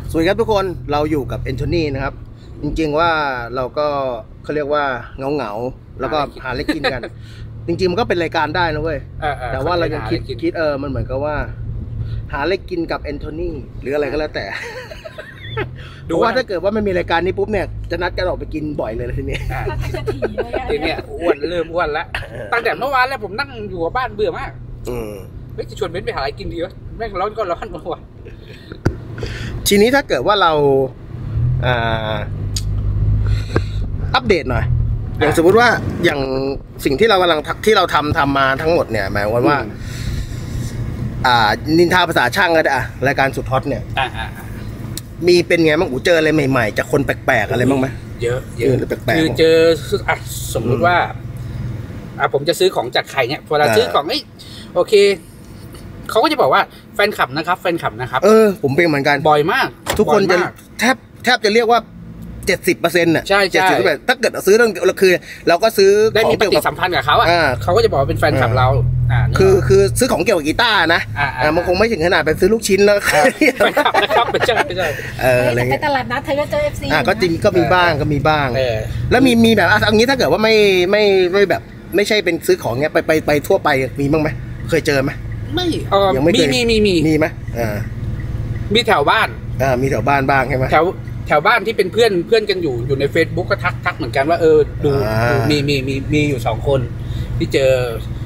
สวัสดีครับทุกคนเราอยู่กับแอนโทนีนะครับจริงๆว่าเราก็เขาเรียกว่าเงาแล้วก็หาเล็กกินกันจริงๆมันก็เป็นรายการได้นะเว้ยแต่ว่าเรายังคิดมันเหมือนกับว่าหาเล็กกินกับแอนโทนีหรืออะไรก็แล้วแต่ดูว่าถ้าเกิดว่ามันมีรายการนี้ปุ๊บเนี่ยจะนัดกันออกไปกินบ่อยเลยทีนี้ทีเนี้ยอ้วนเริ่มอ้วนแล้วตั้งแต่เมื่อวานแล้วผมนั่งอยู่กับบ้านเบื่อมากเฮ้ยจะชวนเบนไปหาอะไรกินดีวะแม่งร้อนก็ร้อนมาว่ะทีนี้ถ้าเกิดว่าเราอัปเดตหน่อยอย่างสมมุติว่าอย่างสิ่งที่เรากำลังที่เราทำมาทั้งหมดเนี่ยหมายความว่านินทาภาษาช่างก็ได้รายการสุดฮอตเนี่ยมีเป็นไงบ้างเจออะไรใหม่ๆจากคนแปลกๆอะไรบ้างไหมเยอะคือเจอสมมุติว่าผมจะซื้อของจากใครเนี่ยพอเราซื้อของโอเคเขาก็จะบอกว่าแฟนคลับนะครับผมเป็นเหมือนกันบ่อยมากทุกคนจะแทบจะเรียกว่า70%น่ะใช่ 70%ถ้าเกิดซื้อเรื่องคือเราก็ซื้อได้มีปฏิสัมพันธ์กับเขาเขาก็จะบอกเป็นแฟนคลับเราคือซื้อของเกี่ยวกับกีตาร์นะมันคงไม่ถึงขนาดไปซื้อลูกชิ้นแล้วแฟนคลับนะครับไม่ใช่ไปตลาดนัดเธอก็เจอ FC ก็จริงก็มีบ้างแล้วมีแบบอันนี้ถ้าเกิดว่าไม่แบบไม่ใช่เป็นซื้อของเงี้ยไปทั่วไปมีบ้างไหมเคยเจอไหมไม่ยังไม่เคยมีไหมมีแถวบ้านมีแถวบ้านบ้างใช่ไหมแถวบ้านที่เป็นเพื่อนกันอยู่ใน Facebook ก็ทักเหมือนกันว่าดูมีอยู่2คนที่เจอ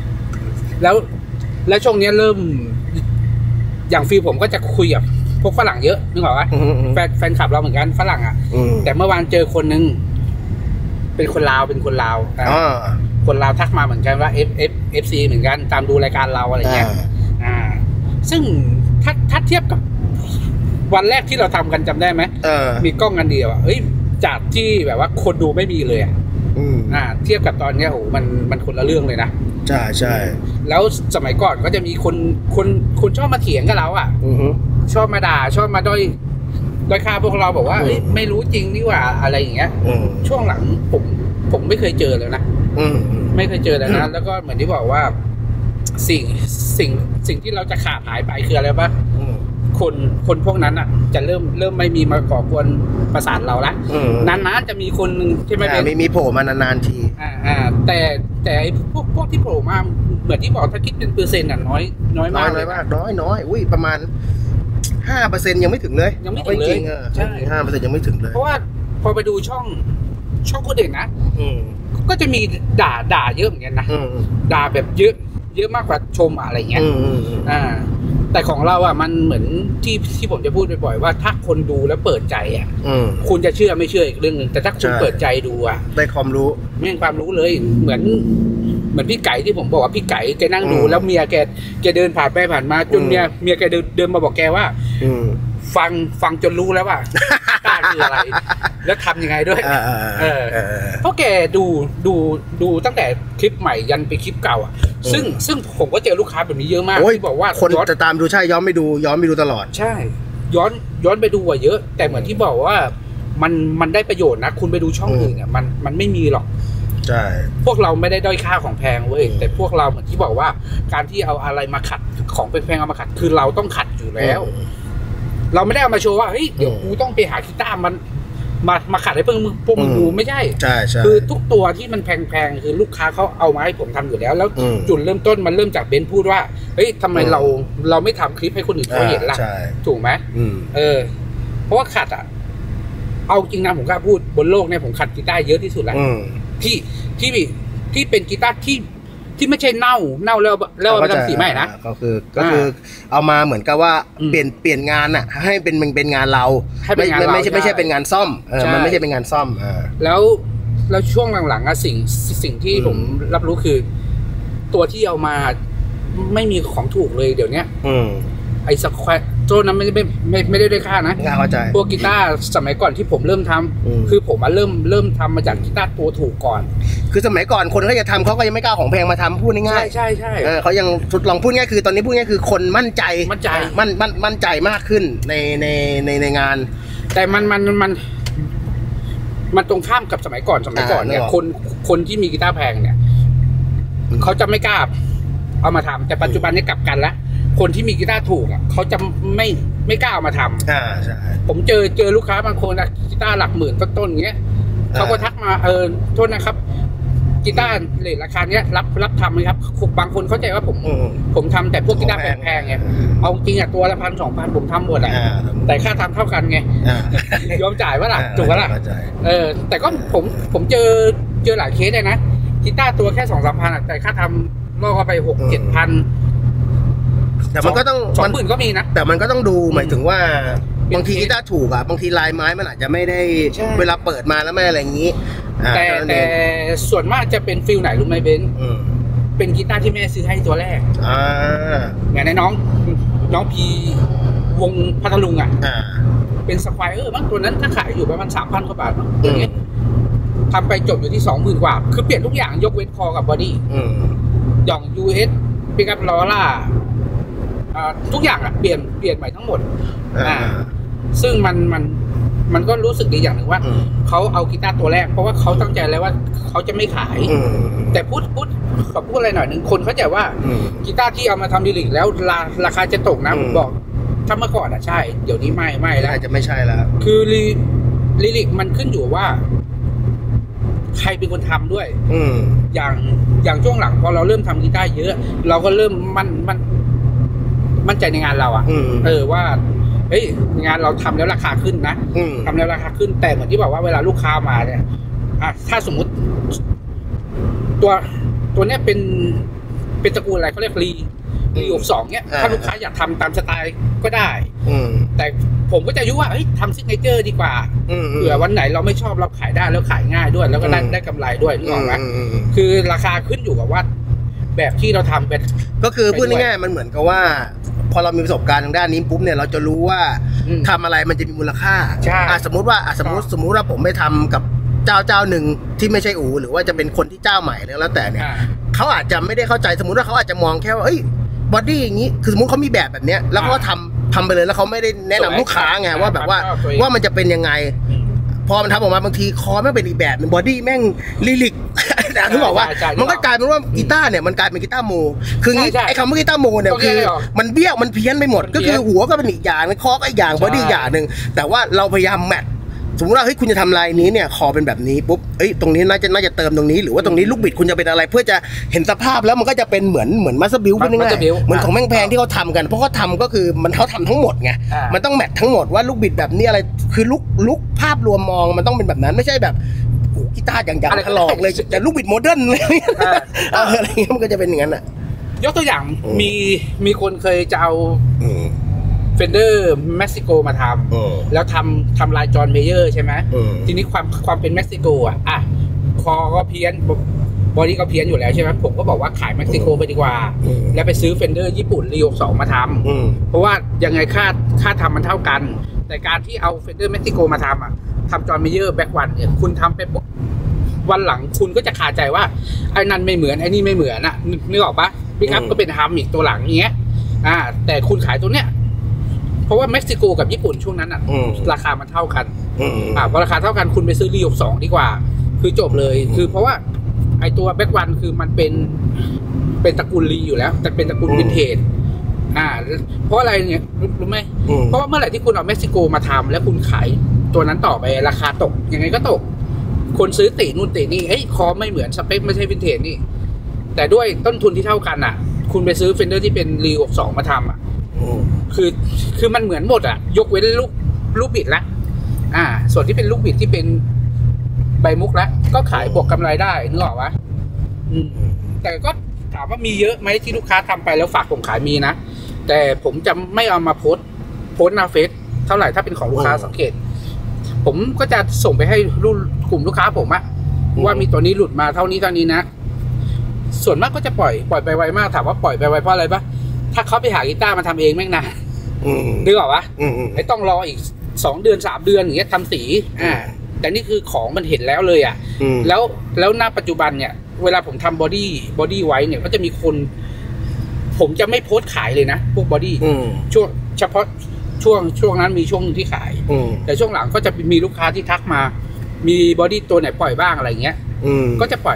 แล้วช่วงนี้เริ่มอย่างฟีผมก็จะคุยกับพวกฝรั่งเยอะนึกออกปะแฟนคลับเราเหมือนกันฝรั่งแต่เมื่อวานเจอคนนึงเป็นคนลาวคนลาวทักมาเหมือนกันว่า FC เหมือนกันตามดูรายการเราอะไรเงี้ยซึ่งถ้าเทียบกับวันแรกที่เราทำกันจำได้ไหมมีกล้องกันเดียวจากที่แบบว่าคนดูไม่มีเลยเทียบกับตอนนี้โอ้มันคนละเรื่องเลยนะใช่แล้วสมัยก่อนก็จะมีคนชอบมาเถียงกับเราชอบมาด่าชอบมาด้อยค่าพวกเราบอกว่าไม่รู้จริงนี่ว่าอะไรอย่างเงี้ยช่วงหลังผมไม่เคยเจอเลยนะไม่เคยเจอเลยนะแล้วก็เหมือนที่บอกว่าสิ่งที่เราจะขาดหายไปคืออะไรปะคนพวกนั้นจะเริ่มไม่มีมาก่อกวนประสาทเราละนานๆจะมีคนนึงใช่ไหมมีโผล่มานานๆทีแต่พวกที่โผล่มาเหมือนที่บอกถ้าคิดเป็นเปอร์เซ็นต์น้อยมากอุ้ยประมาณ 5% ยังไม่ถึงเลยยังไม่ถึงเลยใช่ 5% ยังไม่ถึงเลยเพราะว่าพอไปดูช่องคนเด่นนะก็จะมีด่าเยอะเหมือนกันนะด่าแบบเยอะมากกว่าชมอะไรเงี้ยแต่ของเรามันเหมือนที่ผมจะพูดบ่อยๆว่าถ้าคนดูแล้วเปิดใจคุณจะเชื่อไม่เชื่ออีกเรื่องนึงแต่ถ้าคุณเปิดใจดูได้ความรู้ไม่มีความรู้เลยเหมือนพี่ไก่ที่ผมบอกว่าพี่ไก่แกนั่งดูแล้วเมียแกเดินผ่านไปผ่านมาจนเมียแกเดินมาบอกแกว่าฟังจนรู้แล้วว่าตาคืออะไรแล้วทำยังไงด้วยเพราะแกดูตั้งแต่คลิปใหม่ยันไปคลิปเก่าซึ่งผมก็เจอลูกค้าแบบนี้เยอะมากที่บอกว่าคนจะตามดูใช่ย้อนไปดูตลอดใช่ย้อนไปดูเยอะแต่เหมือนที่บอกว่ามันได้ประโยชน์นะคุณไปดูช่องอื่นเนี่ยมันไม่มีหรอกใช่พวกเราไม่ได้ด้อยค่าของแพงเว้ยแต่พวกเราเหมือนที่บอกว่าการที่เอาอะไรมาขัดของแพงเอามาขัดคือเราต้องขัดอยู่แล้วเราไม่ได้เอามาโชว์ว่าเฮ้ยเดี๋ยวกูต้องไปหากีตาร์มันมาขัดให้พวกมึงดูไม่ใช่คือทุกตัวที่มันแพงๆคือลูกค้าเขาเอามาให้ผมทำอยู่แล้วจุดเริ่มต้นมันเริ่มจากเบนพูดว่าเฮ้ยทำไมเราไม่ทำคลิปให้คนอื่นเขาเห็นล่ะถูกไหมเพราะว่าขัดเอาจริงนะผมกล้าพูดบนโลกเนี่ยผมขัดกีตาร์เยอะที่สุดแล้วที่เป็นกีตาร์ที่ไม่ใช่เน่าแล้วทำสีใหม่นะก็คือเอามาเหมือนกับว่าเปลี่ยนงานให้เป็นงานเราไม่ใช่เป็นงานซ่อมมันไม่ใช่เป็นงานซ่อมแล้วช่วงหลังๆสิ่งที่ผมรับรู้คือตัวที่เอามาไม่มีของถูกเลยเดี๋ยวนี้ไอ้สแควร์โจ้นั้นไม่ได้ด้วยค่านะพวกกีตาร์สมัยก่อนที่ผมเริ่มทำคือผมเริ่มทำมาจากกีตาร์ตัวถูกก่อนคือสมัยก่อนคนเขาจะทำเขาก็ยังไม่กล้าของแพงมาทำพูดง่ายใช่เขายังลองพูดง่ายคือตอนนี้พูดง่ายคือคนมั่นใจมากขึ้นในงานแต่มันตรงข้ามกับสมัยก่อนเนี่ยคนที่มีกีตาร์แพงเนี่ยเขาจะไม่กล้าเอามาทำแต่ปัจจุบันนี้กลับกันแล้วคนที่มีกีตาร์ถูกเขาจะไม่กล้าเอามาทำใช่ผมเจอลูกค้าบางคนนะกีตาร์หลักหมื่นต้นๆอย่างเงี้ยเขาก็ทักมาโทษนะครับกีตาร์เรทราคาเนี้ยรับทำไหมครับบางคนเข้าใจว่าผมทำแต่พวกกีตาร์แพงๆไงเอาจริงอ่ะตัวละ1,000-2,000ผมทำหมดอ่ะแต่ค่าทำเท่ากันไงยอมจ่ายว่าล่ะถูกป่ะล่ะแต่ก็ผมเจอหลายเคสเลยนะกีตาร์ตัวแค่2-3,000แต่ค่าทำล่อเข้าไป6-7,000 แต่มันก็ต้อง 20,000ก็มีนะแต่มันก็ต้องดูหมายถึงว่าบางทีกีตาร์ถูกอ่ะบางทีลายไม้มันอาจจะไม่ได้เวลาเปิดมาแล้วไม่อะไรอย่างนี้แต่ส่วนมากจะเป็นฟิลไหนรู้ไหมเบนเป็นกีตาร์ที่แม่ซื้อให้ตัวแรกอย่างในน้องพีวงพัทลุงอ่ะเป็นสควอเออร์มั้งตัวนั้นถ้าขายอยู่ประมาณ 3,000 กว่าบาทมั้งอย่างเงี้ยทำไปจบอยู่ที่ 20,000 กว่าคือเปลี่ยนทุกอย่างยกเว้นคอกับบอดี้อย่าง US ปิกอัพลอร่าทุกอย่างอะเปลี่ยนใหม่ทั้งหมดซึ่งมันก็รู้สึกดีอย่างหนึ่งว่าเขาเอากีตาร์ตัวแรกเพราะว่าเขาตั้งใจแล้วว่าเขาจะไม่ขายแต่พูดอะไรหน่อยหนึ่งคนเข้าใจว่ากีตาร์ที่เอามาทำลิลิกแล้วราคาจะตกนะผมบอกถ้าเมื่อก่อนอะใช่เดี๋ยวนี้ไม่แล้วจะไม่ใช่แล้วคือลิลิกมันขึ้นอยู่ว่าใครเป็นคนทำด้วยอย่างช่วงหลังพอเราเริ่มทำกีตาร์เยอะเราก็เริ่มมั่นใจในงานเราว่าเฮ้ยงานเราทำแล้วราคาขึ้นนะทำแล้วราคาขึ้นแต่เหมือนที่บอกว่าเวลาลูกค้ามาเนี่ยถ้าสมมุติตัวเนี้ยเป็นตระกูลอะไรเขาเรียกรี62เนี่ยถ้าลูกค้าอยากทำตามสไตล์ก็ได้แต่ผมก็จะยุว่าทำซิกเนเจอร์ดีกว่าเผื่อวันไหนเราไม่ชอบเราขายได้แล้วขายง่ายด้วยแล้วก็ได้กำไรด้วยนึกออกไหมคือราคาขึ้นอยู่กับว่าแบบที่เราทำเป็นก็คือพูดง่ายๆมันเหมือนกับว่าพอเรามีประสบการณ์ทางด้านนี้ปุ๊บเนี่ยเราจะรู้ว่าทำอะไรมันจะมีมูลค่าสมมติว่าผมไปทำกับเจ้าหนึ่งที่ไม่ใช่อู่หรือว่าจะเป็นคนที่เจ้าใหม่แล้วแต่เนี่ยเขาอาจจะไม่ได้เข้าใจสมมติว่าเขาอาจจะมองแค่ว่าบอดี้อย่างนี้คือสมมติเขามีแบบเนี้ยแล้วเขาทำไปเลยแล้วเขาไม่ได้แนะนำลูกค้าไงว่าแบบว่ามันจะเป็นยังไงพอมันทำออกมาบางทีคอแม่งเป็นอีกแบบบอดี้แม่งลิลิกแต่ที่บอกว่ามันก็กลายเป็นว่ากีตาร์เนี่ยมันกลายเป็นกีตาร์โมคือไอ้คำว่ากีตาร์โมเนี่ยคือมันเบี้ยวมันเพี้ยนไปหมดก็คือหัวก็เป็นอีกอย่างคอก็อีกอย่างบอดี้อย่างหนึ่งแต่ว่าเราพยายามแมทสมมติว่าคุณจะทำลายนี้เนี่ยคอเป็นแบบนี้ปุ๊บตรงนี้น่าจะเติมตรงนี้หรือว่าตรงนี้ลูกบิดคุณจะเป็นอะไรเพื่อจะเห็นสภาพแล้วมันก็จะเป็นเหมือนมัสบิลพูดง่ายๆเหมือนของแพงที่เขาทำกันเพราะเขาทำก็คือเขาทำทั้งหมดไงมันต้องแมททั้งหมดว่าลูกบิดแบบนี้อะไรคือลุกภาพรวมมองมันต้องเป็นแบบนั้นไม่ใช่แบบกีตาร์อย่างถลอกเลยแต่ลูกบิดโมเดิร์นเลยอะไรเงี้ยมันก็จะเป็นอย่างนั้นอ่ะยกตัวอย่างมีคนเคยจะเอาเฟนเดอร์เม็กซิโกมาทำแล้วทำลายจอห์นเมเยอร์ใช่ไหมทีนี้ความเป็นเม็กซิโกอ่ะคอก็เพี้ยนบอดี้ก็เพี้ยนอยู่แล้วใช่ไหมผมก็บอกว่าขายเม็กซิโกไปดีกว่าแล้วไปซื้อเฟนเดอร์ญี่ปุ่นรีโอ2มาทำเพราะว่ายังไงค่าทำมันเท่ากันแต่การที่เอาเฟนเดอร์เม็กซิโกมาทำอ่ะทำจอห์นเมเยอร์แบ็กวันเนี่ยคุณทำไปวันหลังคุณก็จะคาใจว่าไอ้นั่นไม่เหมือนไอ้นี่ไม่เหมือนน่ะนึกออกปะพี่ครับก็เป็นทำอีกตัวหลังอย่างเงี้ยแต่คุณขายตัวเนี้ยเพราะว่าเม็กซิโกกับญี่ปุ่นช่วงนั้นอ่ะราคามันเท่ากันพอราคาเท่ากันคุณไปซื้อรีโอ2ดีกว่าคือจบเลยคือเพราะว่าไอตัวแบ็กวันคือมันเป็นตระกูลรีอยู่แล้วแต่เป็นตระกูลวินเทจเพราะอะไรเนี่ยรู้ไหมเพราะว่าเมื่อไหร่ที่คุณเอาเม็กซิโกมาทำแล้วคุณขายตัวนั้นต่อไปราคาตกยังไงก็ตกคนซื้อตีนู่นตีนี่คอไม่เหมือนสเปคไม่ใช่วินเทจนี่แต่ด้วยต้นทุนที่เท่ากันอ่ะคุณไปซื้อเฟนเดอร์ที่เป็นรีโอ2มาทำอ่ะคือมันเหมือนหมดอ่ะยกเว้นลูกบิดละส่วนที่เป็นลูกบิดที่เป็นใบมุกละก็ขายบวกกำไรได้นึกออกปะแต่ก็ถามว่ามีเยอะไหมที่ลูกค้าทำไปแล้วฝากผมขายมีนะแต่ผมจะไม่เอามาโพสหน้าเฟซเท่าไหร่ถ้าเป็นของลูกค้าสังเกตผมก็จะส่งไปให้กลุ่มลูกค้าผมอะว่ามีตัวนี้หลุดมาเท่านี้นะส่วนมากก็จะปล่อยไปไวมากถามว่าปล่อยไปไวเพราะอะไรปะถ้าเขาไปหากีตาร์มาทำเองแม่งนะนึกออกปะไม่ต้องรออีก2 เดือน 3 เดือนอย่างเงี้ยทำสีแต่นี่คือของมันเห็นแล้วเลยอะแล้วณปัจจุบันเนี่ยเวลาผมทำบอดี้ไว้เนี่ยก็จะมีคนผมจะไม่โพสต์ขายเลยนะพวกบอดี้ช่วงเฉพาะช่วงนั้นมีช่วงนึงที่ขายแต่ช่วงหลังก็จะมีลูกค้าที่ทักมามีบอดี้ตัวไหนปล่อยบ้างอะไรเงี้ยก็จะปล่อย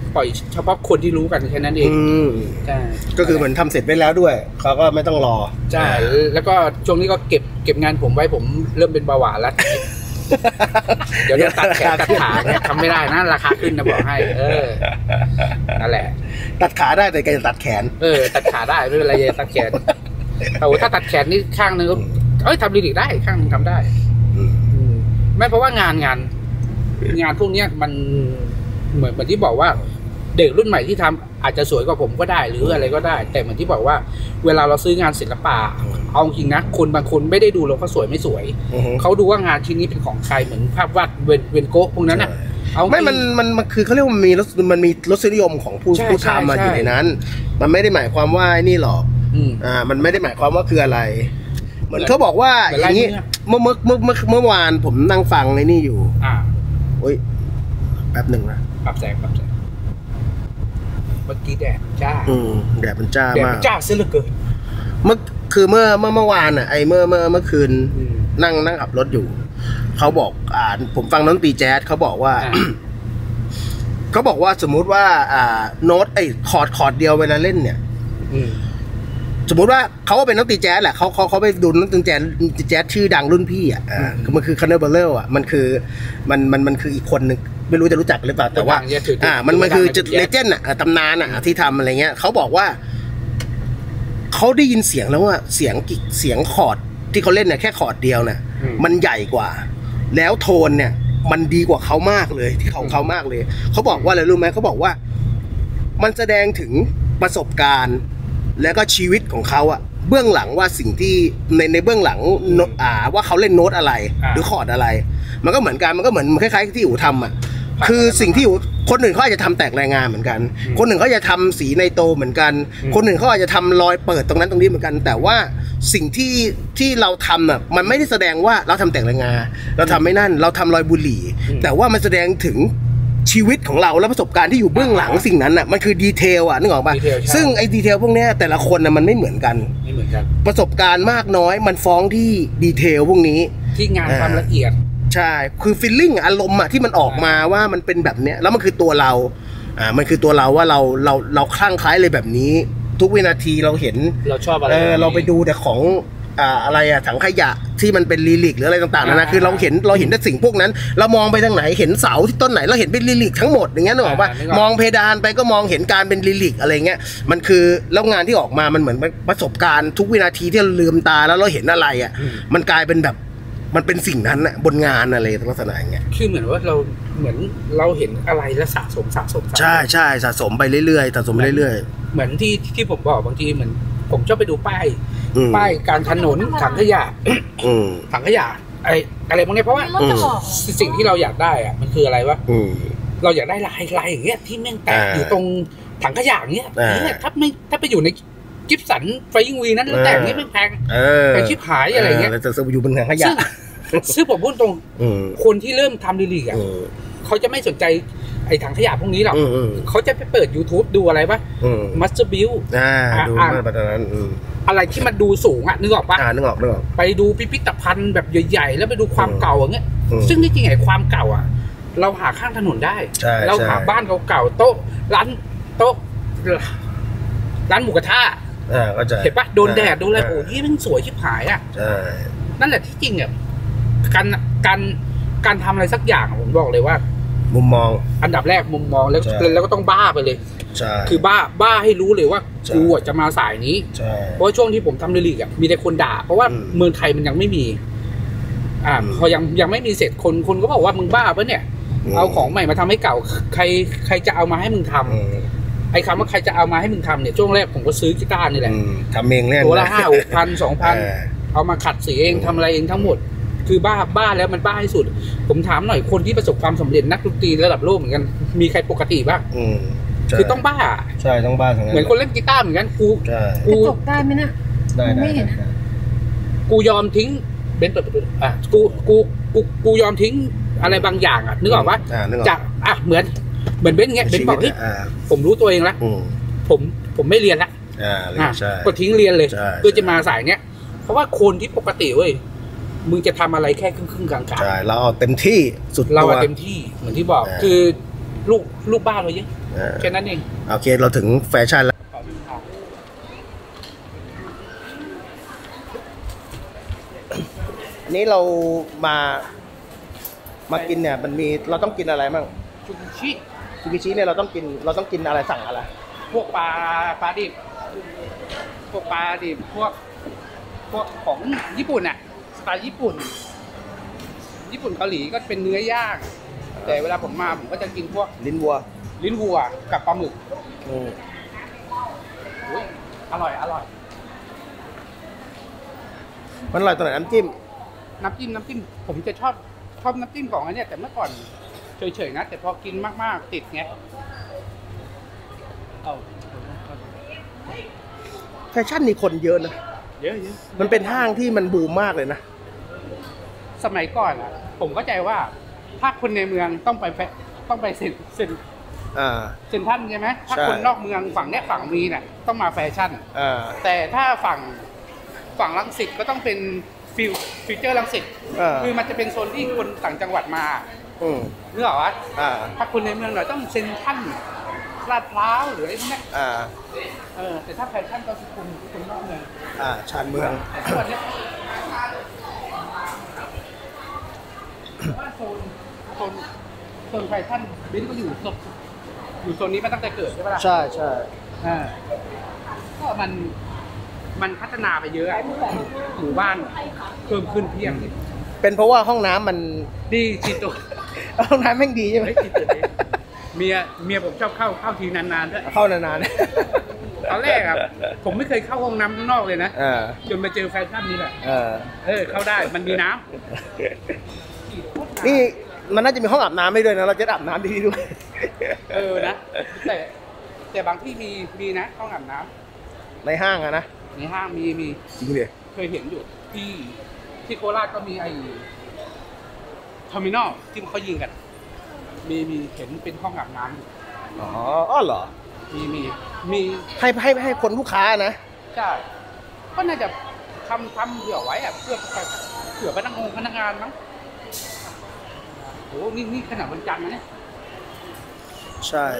ปล่อยเฉพาะคนที่รู้กันแค่นั้นเองใช่ก็คือเหมือนทำเสร็จไปแล้วด้วยเขาก็ไม่ต้องรอใช่แล้วก็ช่วงนี้ก็เก็บงานผมไว้ผมเริ่มเป็นเบาหวานแล้วเดี๋ยวตัดแขนตัดขาเนี่ยทำไม่ได้นะราคาขึ้นนะบอกให้นั่นแหละตัดขาได้แต่แกจะตัดแขนตัดขาได้ไม่เป็นไรตัดแขนถ้าตัดแขนนี่ข้างนึงทำลิลิกได้ข้างนึงทำได้ไม่เพราะว่างานพวกนี้มันเหมือนที่บอกว่าเด็กรุ่นใหม่ที่ทำอาจจะสวยกว่าผมก็ได้หรืออะไรก็ได้แต่เหมือนที่บอกว่าเวลาเราซื้องานศิลปะเอาจริงนะคนบางคนไม่ได้ดูเราก็สวยไม่สวยเขาดูว่างานชิ้นนี้เป็นของใครเหมือนภาพวาดเวนโก๊ะพวกนั้นน่ะไม่มันคือเขาเรียกว่ามันมีรสนิยมของผู้ทำมาอยู่ในนั้นมันไม่ได้หมายความว่านี่หรอกมันไม่ได้หมายความว่าคืออะไรเหมือนเขาบอกว่าอย่างนี้เมื่อวานผมนั่งฟังในนี่อยู่โอ้ยแป๊บหนึ่งนะปรับแสงเมื่อกี้แดดจ้าแดดมันจ้ามากจ้าซะเหลือเกินเมื่อวานอ่ะเมื่อคืนนั่งขับรถอยู่เขาบอกผมฟังดนตรีแจ๊สเขาบอกว่าสมมุติว่าโน้ตคอร์ดเดียวเวลาเล่นเนี่ยสมมุติว่าเขาเป็นนักดนตรีแจ๊สแหละเขาไปดูนักดนตรีแจ๊สชื่อดังรุ่นพี่มันคือคาร์เนอร์เบลล์มันคืออีกคนนึงไม่รู้จะรู้จักหรือเปล่าแต่ว่ามันคือเลเจนด์ตำนานที่ทำอะไรเงี้ยเขาบอกว่าเขาได้ยินเสียงแล้วว่าเสียงคอร์ดที่เขาเล่นเนี่ยแค่คอร์ดเดียวเนี่ยมันใหญ่กว่าแล้วโทนเนี่ยมันดีกว่าเขามากเลยที่เขามากเลยเขาบอกว่าอะไรรู้ไหมเขาบอกว่ามันแสดงถึงประสบการณ์แล้วก็ชีวิตของเขาเบื้องหลังว่าสิ่งที่ในเบื้องหลังว่าเขาเล่นโน้ตอะไรหรือคอร์ดอะไรมันก็เหมือนกันมันก็เหมือนคล้ายๆที่อู๋ทำคือสิ่งที่คนหนึ่งเขาอาจจะทำแตกรายงานเหมือนกันคนหนึ่งเขาจะทำสีในโตเหมือนกันคนหนึ่งเขาอาจจะทำรอยเปิดตรงนั้นตรงนี้เหมือนกันแต่ว่าสิ่งที่เราทำมันไม่ได้แสดงว่าเราทำแตกรายงานเราทำไม่นั่นเราทำรอยบุหรี่แต่ว่ามันแสดงถึงชีวิตของเราและประสบการณ์ที่อยู่เบื้องหลังสิ่งนั้นมันคือดีเทลนึกออกป่ะซึ่งไอ้ดีเทลพวกนี้แต่ละคนมันไม่เหมือนกันประสบการณ์มากน้อยมันฟ้องที่ดีเทลพวกนี้ที่งานความละเอียดใช่คือฟีลลิ่งอารมณ์ที่มันออกมาว่ามันเป็นแบบเนี้ยแล้วมันคือตัวเรามันคือตัวเราว่าเราคลั่งไคล้เลยแบบนี้ทุกวินาทีเราเห็นเราชอบอะไรเราไปดูแต่ของอะไรถังขยะที่มันเป็นลิลิกหรืออะไรต่างๆนะคือเราเห็นแต่สิ่งพวกนั้นเรามองไปทางไหนเห็นเสาที่ต้นไหนเราเห็นเป็นลิลิกทั้งหมดอย่างเงี้ยนึกออกป่ะมองเพดานไปก็มองเห็นการเป็นลิลิกอะไรเงี้ยมันคือแล้วงานที่ออกมามันเหมือนประสบการณ์ทุกวินาทีที่เราลืมตาแล้วเราเห็นอะไรมันกลายเป็นแบบมันเป็นสิ่งนั้นบนงานอะไรลักษณะอย่างเงี้ยคือเหมือนว่าเราเห็นอะไรแล้วสะสมใช่สะสมไปเรื่อยๆเหมือนที่ผมบอกบางทีเหมือนผมชอบไปดูป้ายการถนนถังขยะอะไรพวกนี้เพราะว่าสิ่งที่เราอยากได้มันคืออะไรวะเราอยากได้ลายอย่างเงี้ยที่แม่งแตกอยู่ตรงถังขยะอย่างเงี้ยถ้าไปอยู่ในกิฟสันไฟยิงวีนั้นแล้วแต่งนี่ไม่แพงแต่ชิบหายอะไรเงี้ยจะอยู่บนถังขยะซึ่งผมพูดตรงคนที่เริ่มทำลิลิกเขาจะไม่สนใจไอ้ถังขยะพวกนี้หรอกเขาจะไปเปิด YouTube ดูอะไรปะมัสเตอร์บิลดูแบบนั้นอะไรที่มันดูสูงนึกออกปะนึกออกไปดูพิพิธภัณฑ์แบบใหญ่ๆแล้วไปดูความเก่าอย่างเงี้ยซึ่งที่จริงไอ้ความเก่าเราหาข้างถนนได้เราหาบ้านเก่าๆโต๊ะร้านหมูกระทะเห็นปะโดนแดดโดนอะไรโอ้ยมันสวยชิบหายนั่นแหละที่จริงการทำอะไรสักอย่างผมบอกเลยว่ามุมมองอันดับแรกมุมมองแล้วก็ต้องบ้าไปเลยคือบ้าให้รู้เลยว่ากูจะมาสายนี้เพราะช่วงที่ผมทำลิลิกมีแต่คนด่าเพราะว่าเมืองไทยมันยังไม่มีพอยังไม่มีเสร็จคนก็บอกว่ามึงบ้าปะเนี่ยเอาของใหม่มาทำให้เก่าใครจะเอามาให้มึงทำไอ้คำว่าใครจะเอามาให้มึงทำเนี่ยช่วงแรกผมก็ซื้อกีตาร์นี่แหละทำเองเนี่ยตัวละ5,000 2,000เอามาขัดสีเองทำอะไรเองทั้งหมดคือบ้าแล้วมันบ้าที่สุดผมถามหน่อยคนที่ประสบความสำเร็จนักดนตรีระดับโลกเหมือนกันมีใครปกติบ้างคือต้องบ้าใช่ต้องบ้าเหมือนคนเล่นกีตาร์เหมือนกันกูจบได้ไหมนะได้ไม่เห็นกูยอมทิ้งเบนเปิดประตูกูยอมทิ้งอะไรบางอย่างนึกออกปะจากเหมือนเบนเงี้ยเบนบอกเฮ้ยผมรู้ตัวเองแล้วผมไม่เรียนละก็ทิ้งเรียนเลยเพื่อจะมาสายเนี้ยเพราะว่าคนที่ปกติเว้ยมึงจะทำอะไรแค่ครึ่งกลางๆใช่เราเอาเต็มที่สุดเราเต็มที่เหมือนที่บอกคือลูกบ้านเราเยอะแค่นั้นเองโอเคเราถึงแฟชั่นแล้วอันนี้เรามากินเนี่ยมันมีเราต้องกินอะไรบ้างซูชิเนี่ยเราต้องกินอะไรสั่งอะไรพวกปลาดิบพวกของญี่ปุ่นอ่ะสไตล์ญี่ปุ่นเกาหลีก็เป็นเนื้อย่างแต่เวลาผมมาผมก็จะกินพวกลิ้นวัวกับปลาหมึกอร่อยมันอร่อยตรงไหนน้ำจิ้มผมจะชอบน้ำจิ้มของอันเนี้ยแต่เมื่อก่อนเฉยๆนะแต่พอกินมากๆติดไงแฟชั่นนี่คนเยอะนะเยอะมันเป็นห้างที่มันบูมมากเลยนะสมัยก่อนอ่ะผมเข้าใจว่าถ้าคนในเมืองต้องไปเซ็นทรัลใช่ไหมถ้าคนนอกเมืองฝั่งเนี้ยฝั่งมีเนี่ยต้องมาแฟชั่นแต่ถ้าฝั่งรังสิตก็ต้องเป็นฟิวเจอร์รังสิตคือมันจะเป็นโซนที่คนต่างจังหวัดมานึกออกปะถ้าคนในเมืองหน่อยต้องเซ็นทรัลลาดพร้าวหรืออะไรพวกนี้แต่ถ้าแฟชั่นก็คือคนนอกเมืองชานเมืองส่วนนี้ว่าโซนแฟชั่นเบนก็อยู่โซนนี้มาตั้งแต่เกิดใช่ไหมล่ะใช่ก็มันพัฒนาไปเยอะหมู่บ้านเพิ่มขึ้นเพียงเลยเป็นเพราะว่าห้องน้ำมันดีจิตตัวห้องน้ำแม่งดีใช่ไหมเมียผมชอบเข้าทีนานๆด้วยเข้านานๆตอนแรกผมไม่เคยเข้าห้องน้ำข้างนอกเลยนะจนมาเจอแฟชั่นนี้แหละเข้าได้มันมีน้ำนี่มันน่าจะมีห้องอาบน้ำไม่ด้วยนะเราจะอาบน้ำดีด้วยนะแต่บางที่มีนะห้องอาบน้ำในห้างนะในห้างมีจริงเลยเคยเห็นอยู่ที่โคราชก็มีไอ้เทอร์มินอลที่เขายิงกันมีเห็นเป็นห้องอาบน้ำอยู่เหรอมีให้คนลูกค้านะใช่ก็น่าจะทำเผื่อไว้เพื่อพนักงานมั้งโอ้นี่ขนาดวันจันทร์นะเนี่ยใช่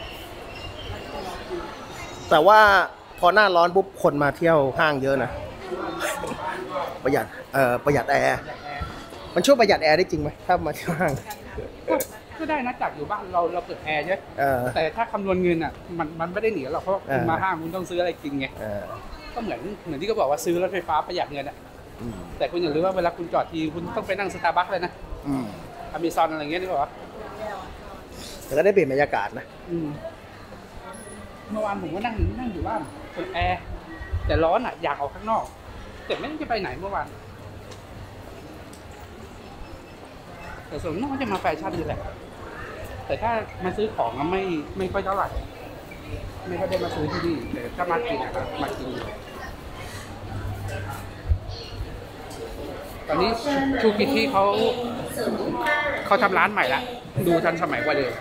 แต่ว่าพอหน้าร้อนปุ๊บคนมาเที่ยวห้างเยอะนะประหยัดแอร์มันช่วยประหยัดแอร์ได้จริงไหมถ้ามาเที่ยวห้างก็ได้นะจากอยู่บ้านเราเปิดแอร์ใช่แต่ถ้าคำนวณเงินมันไม่ได้หนีหรอกเพราะคุณมาห้างคุณต้องซื้ออะไรกินไงก็เหมือนที่เขาบอกว่าซื้อรถไฟฟ้าประหยัดเงินแต่คุณอย่าลืมว่าเวลาคุณจอดทีคุณต้องไปนั่งสตาร์บัคเลยนะAmazon อะไรเงี้ยนี่บอกว่าแต่ก็ได้เปลี่ยนบรรยากาศนะเมื่อวานผมก็นั่งอยู่บ้านเปิดแอร์แต่ร้อนอยากออกข้างนอกแต่ไม่รู้จะไปไหนเมื่อวานแต่ส่วนมากจะมาแฟชั่นนี่แหละแต่ถ้ามาซื้อของไม่ค่อยเท่าไหร่ไม่ค่อยได้มาซื้อที่นี่แต่ถ้ามากินนะครับมากินตอนนี้ชูกิที่เขาทำร้านใหม่ละดูทันสมัยกว่าเดิม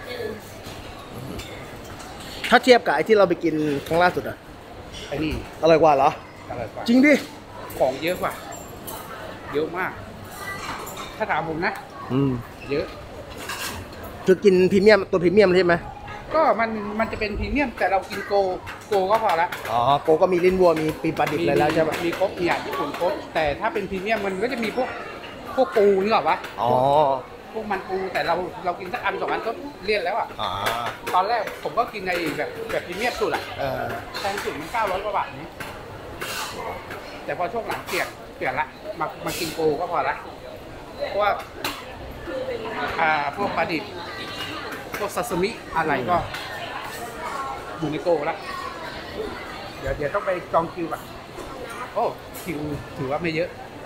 ถ้าเทียบกับไอ้ที่เราไปกินครั้งล่าสุดไอ้นี่อร่อยกว่าเหรอจริงดิของเยอะกว่าเยอะมากถ้าถามผมนะเยอะคือกินพรีเมียมตัวพรีเมียมใช่ไหมก็มันจะเป็นพรีเมียมแต่เรากินโกก็พอละโกก็มีลิ้นวัวมีปีปลาดิบอะไรแล้วใช่ไหมมีครบมีอาหารญี่ปุ่นครบแต่ถ้าเป็นพรีเมียมมันก็จะมีพวกปูนี่หรอวะพวกมันปูแต่เรากินสักอัน2 อันก็เลี่ยนแล้วตอนแรกผมก็กินในแบบพรีเมียมสุดแพงสุดมัน900 กว่าบาทนี้แต่พอช่วงหลังเปลี่ยนละมากินโกก็พอละเพราะว่าพวกปลาดิบพวกซาซิมิอะไรก็อยู่ในโกแล้วเดี๋ยวต้องไปจองคิวอ่ะโอ้คิวถือว่าไม่เยอะ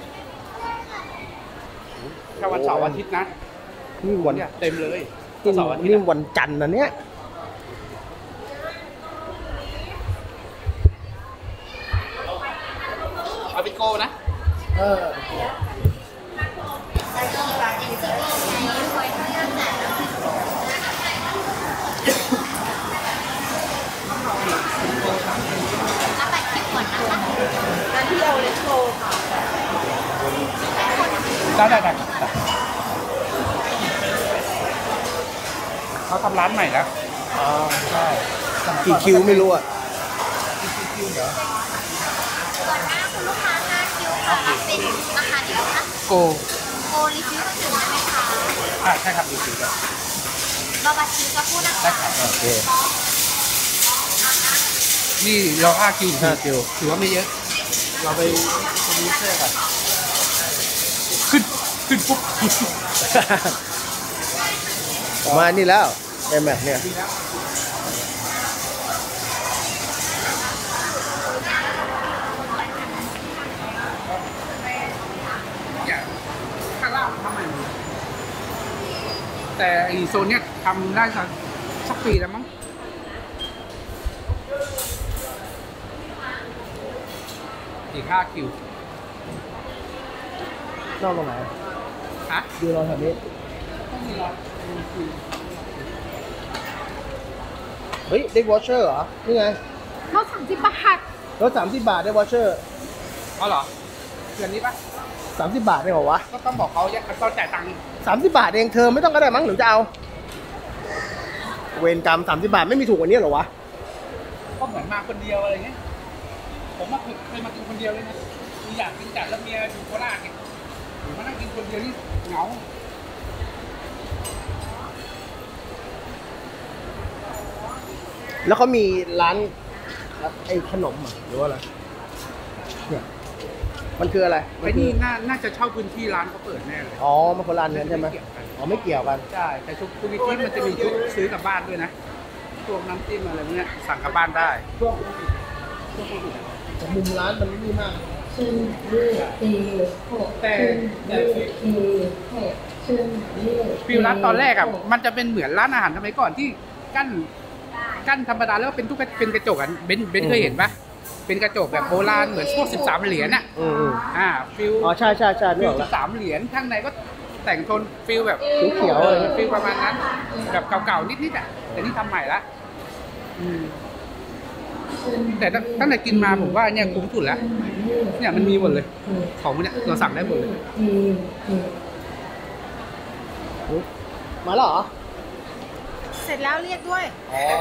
ถ้าวันเสาร์อาทิตย์นะนี่วันเต็มเลยเสาร์อาทิตย์นี่วันจันทร์นะเนี่ยเอาเป็นโกนะได้เขาทำร้านใหม่แล้วอ๋อใช่กี่คิวไม่รู้อ่ะกี่คิวเดี๋ยวส่วนหน้าคุณลูกค้า5คิวค่ะรับเป็นราคาเดียวนะโกรีฟิวก็ถึงได้ไหมคะใช่ครับรีฟิวบาบาคิวก็พูดนะคะได้ครับโอเคนี่เรา5คิวถือว่าไม่เยอะเราไปโปรดิวเซอร์กันขึ้นปุ๊บมานี่แล้วไอ้แม็กเนี่ยข้างล่างทำไมแต่ไอโซนเนี้ยทำได้สักปีแล้วมั้งอีก5คิวนอกตรงไหนฮะดูเราแถวนี้เฮ้ยได้วอชเชอร์เหรอนี่ไงลด30 บาทลด30 บาทได้วอชเชอร์อ๋อเหรอเดือนนี้ปะ 30 บาทได้เหรอวะก็ต้องบอกเขาต้องจ่ายตังค์ 30 บาทเองเธอไม่ต้องก็ได้มั้งหรือจะเอาเวรกรรม30 บาทไม่มีถูกกว่านี้หรอวะก็เหมือนมาคนเดียวอะไรเงี้ยผมว่าเคยมากินคนเดียวเลยนะอยากกินจัดแล้วเมียอยู่โคราชไงมานั่งกินคนเดียวนี่เหงาแล้วเขามีร้านไอ้ขนมหรือว่าอะไรเนี่ยมันคืออะไรไอ้นี่น่าจะเช่าพื้นที่ร้านเขาเปิดแน่เลยอ๋อมันคนละร้านนั้นใช่ไหมอ๋อไม่เกี่ยวกันใช่แต่ชุดพื้นที่มันจะมีชุดซื้อกลับบ้านด้วยนะพวกน้ำจิ้มอะไรเนี้ยสั่งกลับบ้านได้แต่มุมร้านมันนี่มากแต่ฟิลร้านตอนแรกอ่ะมันจะเป็นเหมือนร้านอาหารสมัยก่อนที่กั้นธรรมดาแล้วเป็นเป็นกระจกอ่ะเบนเคยเห็นปะเป็นกระจกแบบโบราณเหมือนพวก13 เหรียญอ่ะฟิลอ๋อใช่ฟิล13 เหรียญข้างในก็แต่งโทนฟิลแบบเขียวฟิลประมาณนั้นแบบเก่าๆนิดๆอ่ะแต่นี่ทำใหม่ละแต่ตั้งแต่กินมาผมว่าเนี่ยคุ้มสุดแล้วเนี่ยมันมีหมดเลยของเนี่ยเราสั่งได้หมดเลยมาแล้วเหรอเสร็จแล้วเรียกด้วยอ๋อ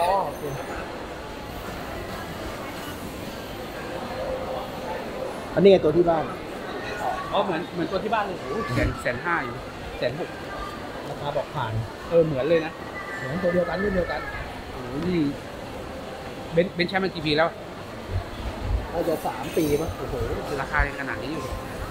อันนี้ไงตัวที่บ้านอ๋อเหมือนตัวที่บ้านเลยโอ้150,000อยู่160,000 ราคาบอกผ่านเหมือนเลยนะเหมือนตัวเดียวกันรุ่นเดียวกันโอ้นี่เบนใช้มากี่ปีแล้วน่าจะ3 ปีมั้งโอ้โหราคาขนาดนี้อยู่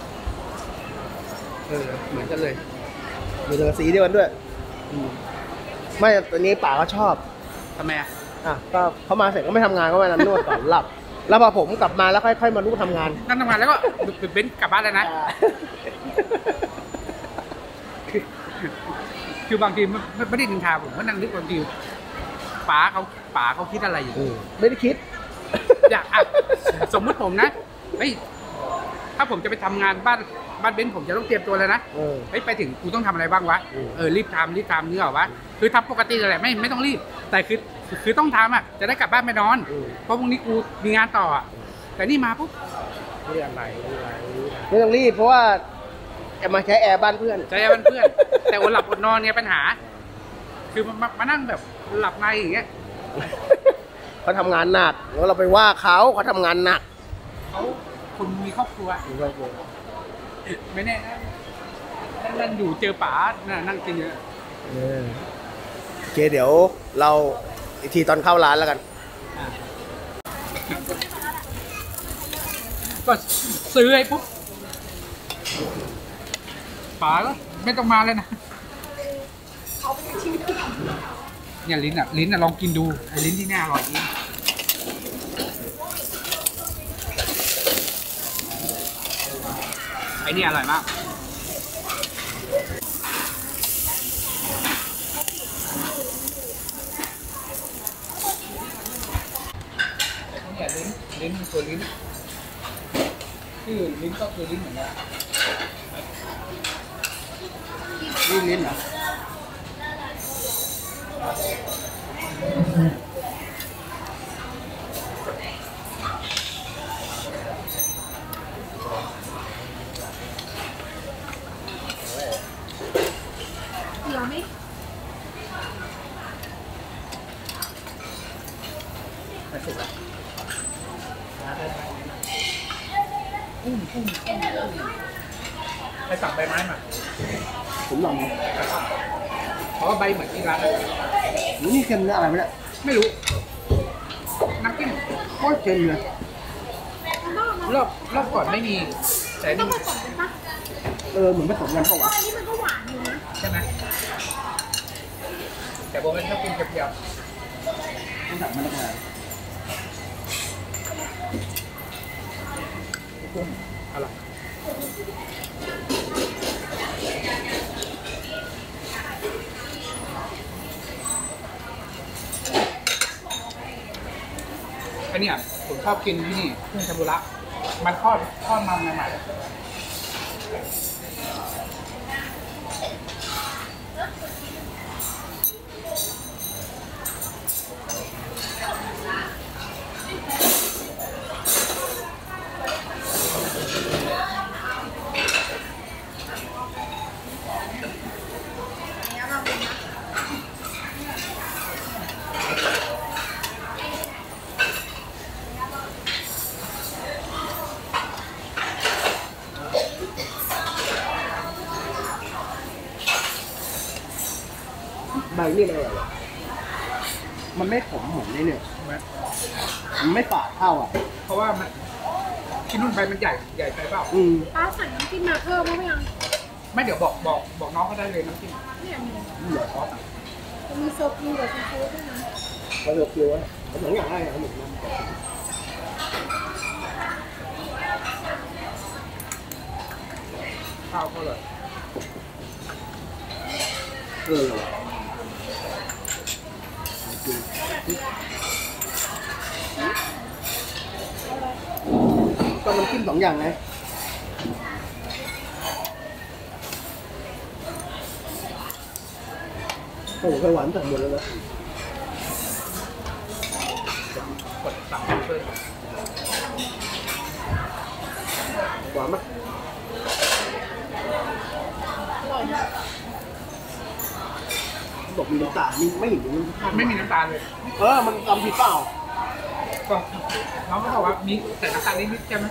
เหมือนกันเลยมีตัวสีเดียวกันด้วยไม่ตัวนี้ป๋าก็ชอบทำไมก็เขามาเสร็จก็ไม่ทำงานก็ไปนวดก่อนหลับแล้วพอผมกลับมาแล้วค่อยๆมาลุกทำงานนั่งทำงานแล้วก็เบนกลับบ้านเลยนะคือบางทีไม่ได้นินทาผมก็นั่งนึกบางทีป๋าเขาคิดอะไรอยู่ไม่ได้คิดอยากสมมุติผมนะเฮ้ยถ้าผมจะไปทำงานบ้านเบนผมจะต้องเตรียมตัวเลยนะเฮ้ยไปถึงกูต้องทำอะไรบ้างวะรีบทำนี่เหรอวะคือทำปกติเลยไม่ต้องรีบแต่คือต้องทำจะได้กลับบ้านไปนอนเพราะพรุ่งนี้กูมีงานต่อแต่นี่มาปุ๊บไม่ต้องรีบเพราะว่าจะมาใช้แอร์บ้านเพื่อนแต่อดหลับอดนอนเนี่ยปัญหาคือมานั่งแบบหลับในอย่างเงี้ยเขาทำงานหนักแล้วเราไปว่าเขาทำงานหนักเขาคนมีครอบครัวไม่แน่นั่งอยู่เจอป๋านั่งกินเยอะโอเคเดี๋ยวเราอีกทีตอนเข้าร้านแล้วกันก็ซื้อให้ปุ๊บป๋าก็ไม่ต้องมาเลยนะเนี่ยลิ้นลองกินดูไอ้ลิ้นที่นี่อร่อยจริงไอ้นี่อร่อยมากเนี่ยลิ้นตัวลิ้นชื่อลิ้นก็คือลิ้นเหมือนกันลิ้นเหรอสุกแล้วใครสั่งใบไม้มาผมลองเพราะว่าใบเหมือนที่ร้านเลยนี่เค็มนะอะไรไม่ได้ไม่รู้น้ำจิ้มโคตรเค็มเลยรอบก่อนไม่มีแต่ต้อนี่งผสมกันปะเหมือนผสมกันเปล่าวะอันนี้มันก็หวานอยู่นะใช่ไหมแต่โบไม่ชอบกินเปรี้ยวต้องสั่งมาแล้วกันๆกุ้งอร่อยอันนี้ผมชอบกินที่นี่กุ้งเทมปุระมันทอดมันใหม่ใบนี่มันอะไรวะมันไม่ขมเหมือนนี่เนี่ยใช่ไหมมันไม่ฝาดเท่าอ่ะเพราะว่ามันที่นู่นใบมันใหญ่ไปเปล่าป้าสั่งน้ำจิ้มมาเพิ่มไหมยังไม่เดี๋ยวบอกน้องเขาได้เลยน้ำจิ้มเนี่ยมีเหลือมีโซฟีกับซีฟู้ดด้วยนะเขาเลือกเกลือผมสองอย่างได้นะหมึกน้ำข้าวก็เลยก็น้ำจิ้มสองอย่างไงโอ้โหไข่หวานสั่งหมดแล้วนะกดสั่งเพิ่มหวานไหมอร่อยนะบอกมีน้ำตาลมีไม่เห็นมีน้ำตาลไม่มีน้ำตาลเลยมันทำผิดเปล่าก็น้องก็บอกว่ามีแต่น้ำตาลนิดๆใช่ไหม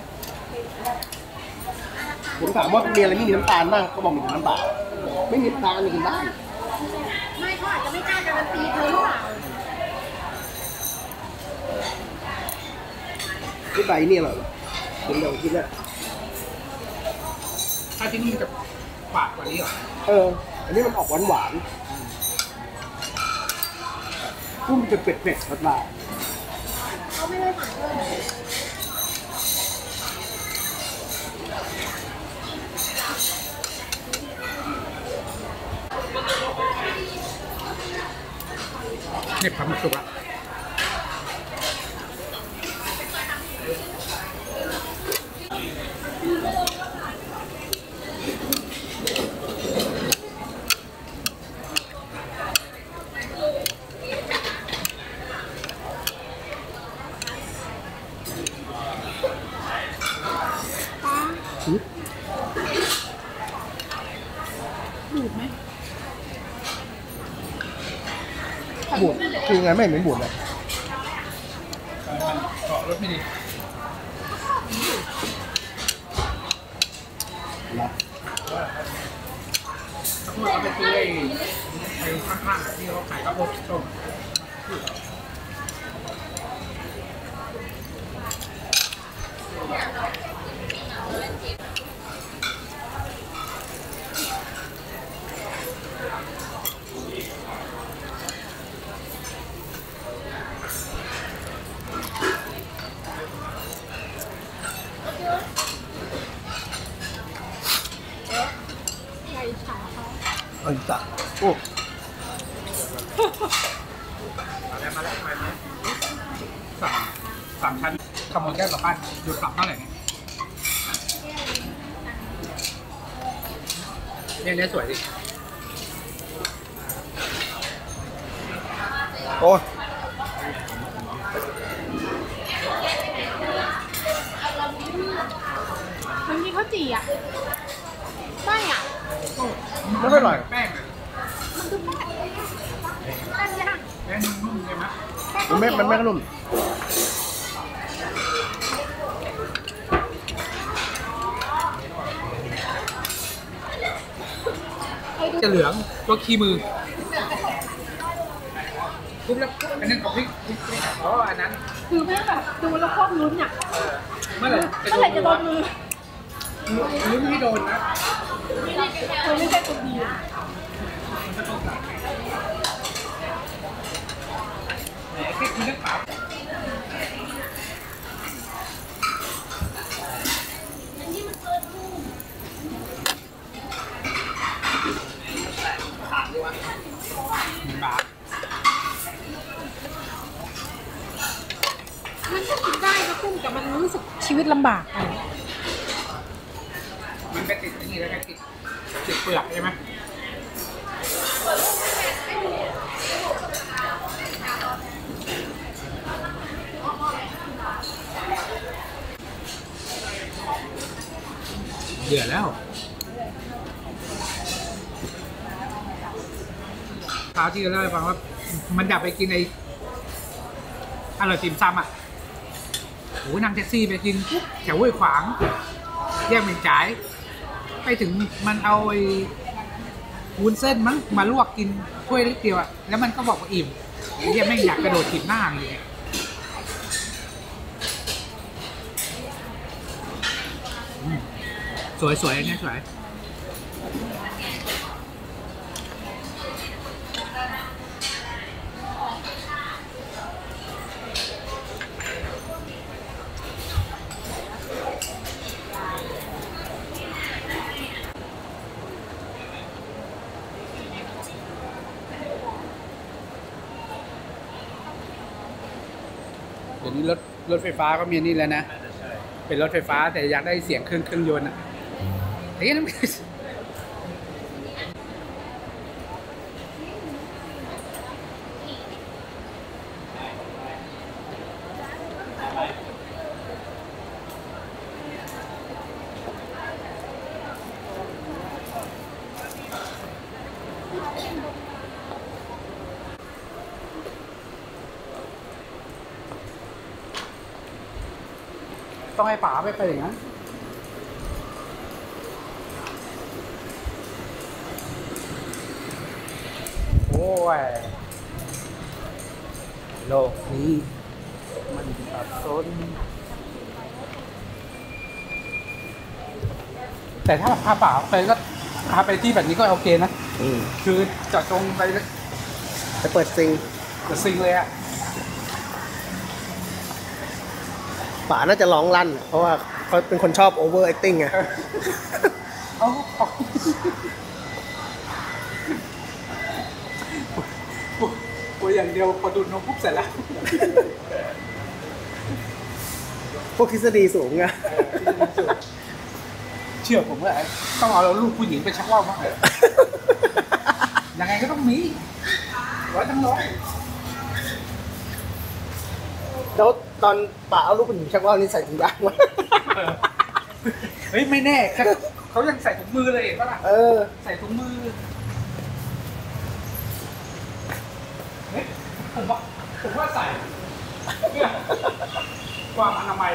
ผมถามว่ามีอะไรไม่มีน้ำตาลบ้างก็บอกมีน้ำตาลไม่มีน้ำตาลกินได้ไม่เขาอาจจะไม่กล้าการันตีเธอหรือเปล่าที่ใบนี่อร่อยผมลองกินแล้วถ้าที่นี่จะฝาดกว่านี้เหรออันนี้มันออกหวานหวานกุ้งจะเผ็ดๆหวานเขาไม่ได้สั่งเพิ่มเนี่ยความสุกละบูดไหมบูดคือไงไม่เหมือนบูดเลยมันเกาะรถไม่ดีนะถ้าพูดเอาไปซื้อไอ้ข้างๆที่เขาขายข้าวโพดต้มใหญ่ฉาเขาจ้ะโอ้มาแล้วสามชั้นขโมยแก้วกลับบ้านหยุดปรับเท่าไหร่เนี่ยสวยดิโอ้ยมันมีข้าวจี่อ่ะไม่อ่ะไม่ค่อยอร่อยแป้งอะมันคือแป้งย่างแป้งนุ่มๆใช่ไหมมันไม่ขนมจะเหลืองตัวขี้มือทุบแล้วอันนั้นของพริกอ๋ออันนั้นคือแม่แบบดูแล้วโคตรลุ้นอ่ะเมื่อไหร่จะโดนมือลุ้นไม่โดนนะมันไม่ใช่คนดีแค่กินน้ำเปล่าบาทมันก็กินได้นะกุ้งแต่มันรู้สึกชีวิตลำบากอะไรมันไปติดนี่แล้วก็ติดเปลือกใช่ไหมเดือดแล้วคราวที่เราเล่าให้ฟังว่ามันอยากไปกินไอ้อร่อยติ่มซำอ่ะโอ้ยนั่งแท็กซี่ไปกินปุ๊บแถวห้วยขวางแยกเหม่งจ่ายไปถึงมันเอาไอ้วุ้นเส้นมั้งมาลวกกินถ้วยเล็กเดียวอ่ะแล้วมันก็บอกว่าอิ่มเรียกแม่งอยากกระโดดถีบหน้าเลยสวยๆอันนี้สวยเดี๋ยวนี้รถไฟฟ้าก็มีนี่แล้วนะ เป็นรถไฟฟ้าแต่อยากได้เสียงเครื่องยนต์อ่ะเฮ้ยนั่นต้องให้ป๋าไปอย่างนั้นโอ้ยโลกนี้มันสับสนแต่ถ้าพาป๋าไปก็พาไปที่แบบนี้ก็โอเคนะคือจอดตรงไปจะเปิดซิงเลยอะป๋าน่าจะร้องลั่นเพราะว่าเขาเป็นคนชอบโอเวอร์แอคติ้งไงกูอย่างเดียวพอดูดนมปุ๊บเสร็จแล้วพวกทฤษฎีสูงไงเชื่อผมว่าต้องเอาลูกผู้หญิงไปชักว่าวมากเลยยังไงก็ต้องมี100 แล้วตอนป๋าเอาลูกผู้หญิงชักว่าวนี่ใส่ถุงยางไหมเฮ้ยไม่แน่เขายังใส่ถุงมือเลยเห็นปะล่ะใส่ถุงมือเฮ้ยผมว่าใส่เพื่อความอนามัย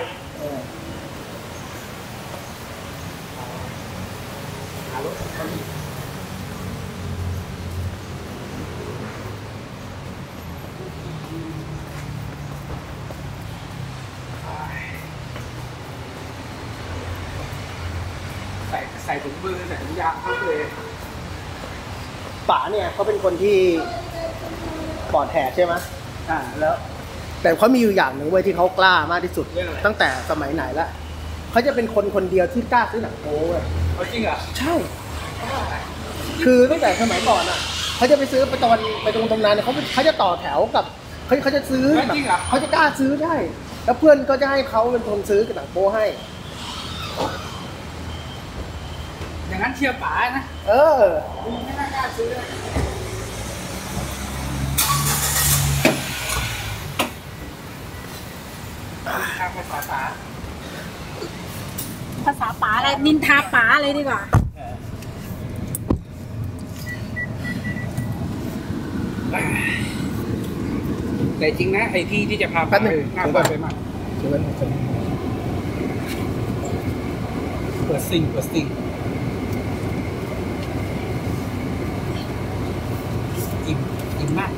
ใส่ถุงมือใส่ถุงยางเขาเลยป๋าเนี่ยเขาเป็นคนที่ปอดแหกใช่ไหมแล้วแต่เขามีอยู่อย่างหนึ่งเว้ยที่เขากล้ามากที่สุดตั้งแต่สมัยไหนละเขาจะเป็นคนเดียวที่กล้าซื้อหนังโป๊เว้ยจริงเหรอใช่คือตั้งแต่สมัยก่อนอ่ะเขาจะไปซื้อไปตรงตำนานเนี่ยเขาจะต่อแถวกับเขาจะซื้อแบบเขาจะกล้าซื้อได้แล้วเพื่อนก็จะให้เขาเป็นคนซื้อหนังโป๊ให้อย่างนั้นเชียร์ป๋านะไม่น่ากล้าซื้อภาษาป๋าอะไรนินทาป๋าเลยดีกว่าแต่จริงนะไอ้ที่จะพาไปหน้าไปมากเปิดซิงอิ่มมาก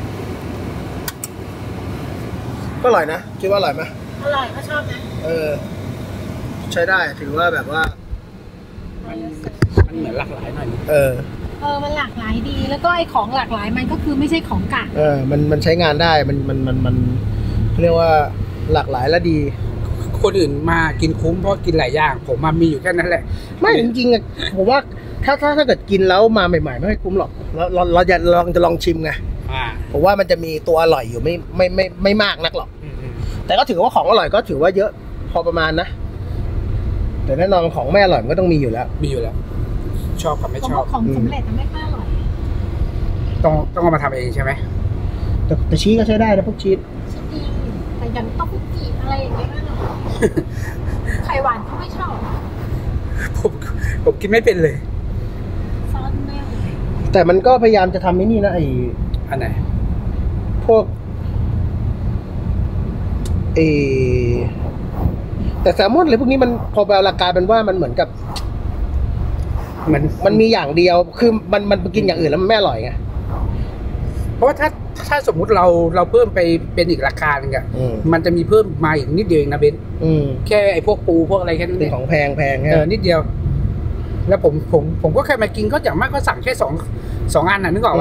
ก็อร่อยนะคิดว่าอร่อยไหมอร่อยก็ชอบนะใช้ได้ถือว่าแบบว่ามันเหมือนหลากหลายหน่อยมันหลากหลายดี แล้วก็ไอ้ของหลากหลายมันก็คือไม่ใช่ของกัดมันใช้งานได้มันเรียกว่าหลากหลายและดีคนอื่นมากินคุ้มเพราะกินหลายอย่างผมมามีอยู่แค่นั้นแหละไม่จริงๆอ่ะผมว่าถ้าเกิดกินแล้วมาใหม่ๆไม่ค่อยคุ้มหรอกเราจะลองชิมไงผมว่ามันจะมีตัวอร่อยอยู่ไม่มากนักหรอกแต่ก็ถือว่าของอร่อยก็ถือว่าเยอะพอประมาณนะแต่แน่นอนของไม่อร่อยมันก็ต้องมีอยู่แล้วชอบกับไม่ชอบของสำเร็จไม่ค่อยอร่อยต้องเอามาทำเองใช่ไหมแต่ชีสก็ใช้ได้นะพวกชีสดีแต่ยังต้องจีบอะไรอย่างเงี้ยไข่หวานเขาไม่ชอบผมกินไม่เป็นเลยซอสแม่แต่มันก็พยายามจะทำนี่นะอันไหนพวกแต่แซลมอนอะไรพวกนี้มันพอแปลราคาเป็นว่ามันเหมือนกับมันมีอย่างเดียวคือมันกินอย่างอื่นแล้วมันไม่อร่อยไงเพราะว่าถ้าสมมุติเราเพิ่มไปเป็นอีกราคาหนึ่งมันจะมีเพิ่มมาอีกนิดเดียวเองนะเบนแค่ไอ้พวกปูพวกอะไรแค่นั้นเองของแพงนิดเดียวแล้วผมก็แค่มากินก็อย่างมากก็สั่งแค่สองอันน่ะนึกออกไหม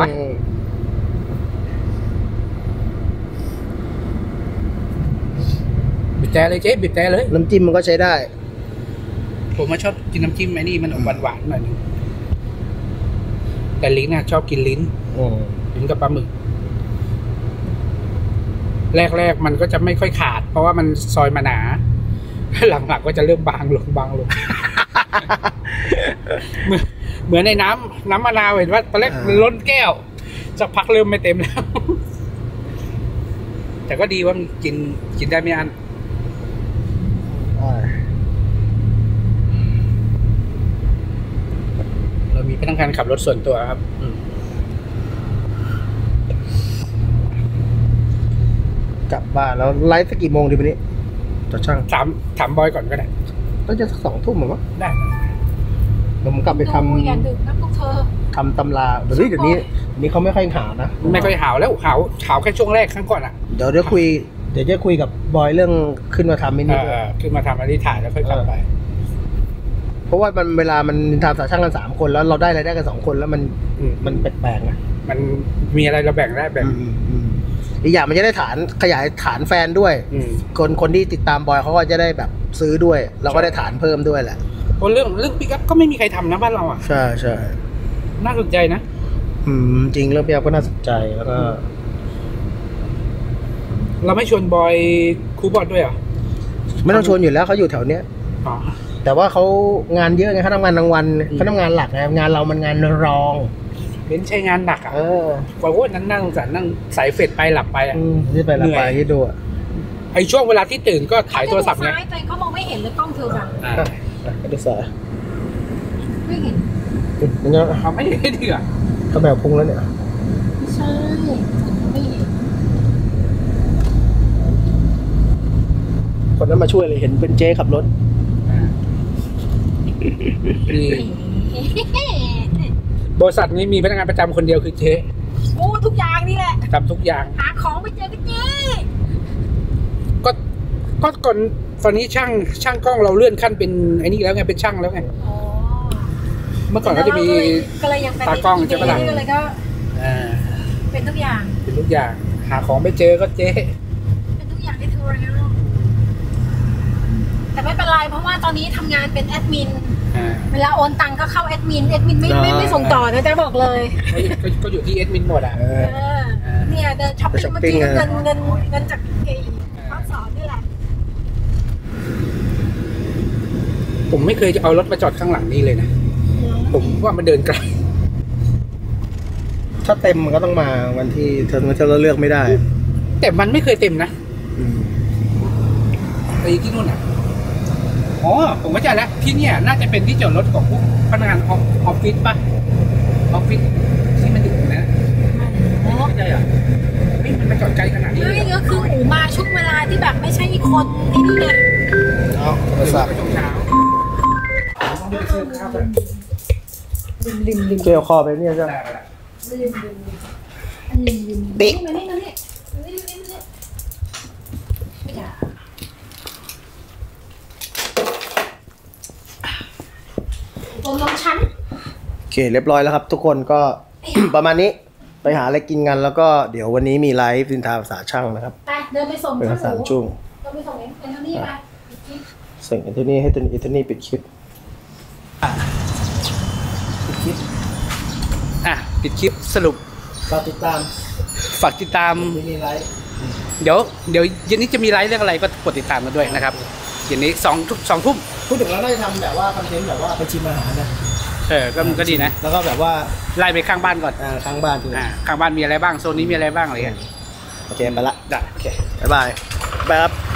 บิดแต่เลยเจ๊บิดแต่เลยน้ำจิ้มมันก็ใช้ได้ผมชอบกินน้ำจิ้มไอ้นี่มันออกหวานๆหน่อยนึงแต่ลิ้นน่ะชอบกินลิ้นกับปลาหมึกแรกมันก็จะไม่ค่อยขาดเพราะว่ามันซอยมาหนาหลังๆก็จะเริ่มบางลงเหมือนในน้ำมะนาวเห็นว่าตอนแรกล้นแก้วสักพักเริ่มไม่เต็มแล้วแต่ก็ดีว่ากินได้ไม่อันเรามีพนักงานขับรถส่วนตัวครับกลับบ้านแล้วไลฟ์สักกี่โมงดีวันนี้จะช่างถามบอยก่อนก็ได้ต้องจะ2 ทุ่มหรือวะได้ผมกลับไปทำอย่าดึกนะพวกเธอทำตำราเดี๋ยวนี้เขาไม่ค่อยหาวนะไม่ค่อยหาวแล้วหาวแค่ช่วงแรกครั้งก่อนอ่ะเดี๋ยวจะคุยกับบอยเรื่องขึ้นมาทำไม่นี่ขึ้นมาทำอันนี้ถ่ายแล้วค่อยกลับไปเพราะว่ามันเวลามันทำสาช่างกัน3 คนแล้วเราได้รายได้กัน2 คนแล้วมันแปลกๆนะมันมีอะไรเราแบ่งได้แบ่งอีกอย่างมันจะได้ขยายฐานแฟนด้วยคนที่ติดตามบอยเขาก็จะได้แบบซื้อด้วยเราก็ได้ฐานเพิ่มด้วยแหละเพราะเรื่องปิกอัพก็ไม่มีใครทำนะบ้านเราอ่ะใช่น่าสนใจนะจริงเรื่องปิกอัพก็น่าสนใจแล้วก็เราไม่ชวนบอยคูบอลด้วยเหรอไม่ต้องชวนอยู่แล้วเขาอยู่แถวเนี้ยแต่ว่าเขางานเยอะไงเขาทำงานกลางวันเขาทำงานหลักไงงานเรามันงานรองเป็นใช้งานหนักอ่ะว่าโอ้นั่งสายเฟดไปหลับไปอ่ะนี่ไปหลับไปที่ดูไอช่วงเวลาที่ตื่นก็ถ่ายโทรศัพท์ไงแต่เขามองไม่เห็นเลยกล้องเธอแบบดูสายไม่เห็นเขาไม่เห็นดีอ่ะเขาแบบพุงแล้วเนี่ยไม่ใช่ไม่เห็นคนนั้นมาช่วยเลยเห็นเป็นเจ๊ขับรถบริษัทนี้มีพนักงานประจำคนเดียวคือเจ๊โอ้ทุกอย่างนี่แหละทำทุกอย่างหาของไปเจอกันเจ๊ก็ก่อนตอนนี้ช่างกล้องเราเลื่อนขั้นเป็นไอ้นี่แล้วไงเป็นช่างแล้วไงเมื่อก่อนก็จะมีตากล้องใช่ไหมล่ะเป็นทุกอย่างหาของไม่เจอก็เจ๊เป็นทุกอย่างที่เธอแล้วแต่ไม่เป็นไรเพราะว่าตอนนี้ทำงานเป็นแอดมินเวลาโอนตังก็เข้าแอดมินไม่ส่งต่อนะจ๊ะบอกเลยก็อยู่ที่แอดมินหมดอ่ะเนี่ยเดินช้อปปิ้งเมื่อกี้เงินจากเขาสอนนี่แหละผมไม่เคยจะเอารถมาจอดข้างหลังนี่เลยนะผมว่ามันเดินไกลถ้าเต็มมันก็ต้องมาวันที่เธอเราเลือกไม่ได้แต่มันไม่เคยเต็มนะไปที่นู่นอ่ะอ๋อผมเข้าใจแล้วที่เนี่ยน่าจะเป็นที่จอดรถของพวกพนักงานออฟฟิศป่ะออฟฟิศที่มันอยู่นะอ๋อใช่เหรอนี่มันไปจอดไกลขนาดนี้เลยเกี่ยวคอไปเนี่ยจ้ะติ๊กตัวลงชั้นโอเคเรียบร้อยแล้วครับ ทุกคนก็ ประมาณนี้ไปหาอะไรกินกันแล้วก็เดี๋ยววันนี้มีไลฟ์สินทาภาษาช่างนะครับไปเดินไปส่งเป็นภาษาจุ้งเดินไปส่งเอ็นโทนี่ไปส่งเอ็นโทนี่ให้ตัวเอ็นโทนี่ปิดคลิปปิดคลิปสรุปฝากติดตาม มีไลฟ์เดี๋ยวเย็นนี้จะมีไลฟ์เรื่องอะไรก็กดติดตามกันด้วยนะครับเย็นนี้2 ทุ่มพูดถึงแล้วได้ทำแบบว่าคอนเทนต์แบบว่าไปชิมอาหารนะก็ดีนะแล้วก็แบบว่าไล่ไปข้างบ้านก่อนข้างบ้านข้างบ้านมีอะไรบ้างโซนนี้มีอะไรบ้างอะไรเงี้ยโอเคไปละได้โอเคบ๊ายบายครับ